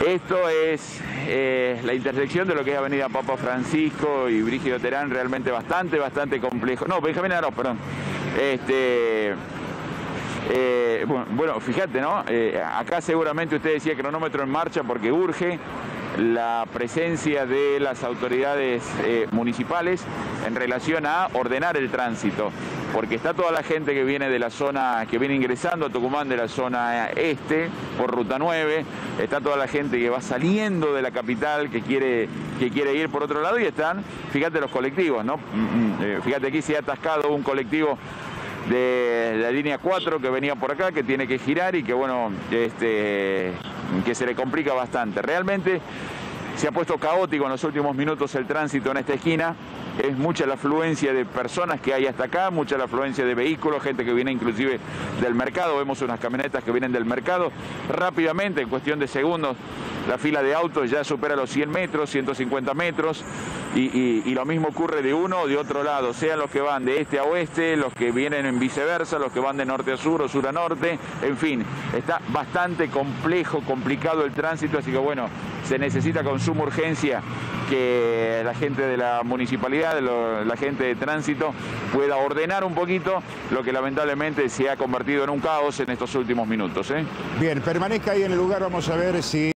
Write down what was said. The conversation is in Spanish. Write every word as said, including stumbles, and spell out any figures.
Esto es eh, la intersección de lo que es Avenida Papa Francisco y Brígido Terán, realmente bastante, bastante complejo. No, Benjamín Arós, perdón. Este, eh, bueno, bueno, fíjate, ¿no? Eh, acá seguramente usted decía cronómetro en marcha porque urge la presencia de las autoridades eh, municipales en relación a ordenar el tránsito, porque está toda la gente que viene de la zona, que viene ingresando a Tucumán de la zona este, por Ruta nueve, está toda la gente que va saliendo de la capital, que quiere, que quiere ir por otro lado, y están, fíjate los colectivos, ¿no? Fíjate, aquí se ha atascado un colectivo de la línea cuatro que venía por acá, que tiene que girar y que, bueno, este, que se le complica bastante. Realmente se ha puesto caótico en los últimos minutos el tránsito en esta esquina. Es mucha la afluencia de personas que hay hasta acá, mucha la afluencia de vehículos, gente que viene inclusive del mercado. Vemos unas camionetas que vienen del mercado. Rápidamente, en cuestión de segundos, la fila de autos ya supera los cien metros, ciento cincuenta metros. Y, y, y lo mismo ocurre de uno o de otro lado, sean los que van de este a oeste, los que vienen en viceversa, los que van de norte a sur o sur a norte. En fin, está bastante complejo, complicado el tránsito, así que bueno, se necesita con suma urgencia que la gente de la municipalidad, lo, la gente de tránsito pueda ordenar un poquito lo que lamentablemente se ha convertido en un caos en estos últimos minutos, ¿eh? Bien, permanezca ahí en el lugar, vamos a ver si...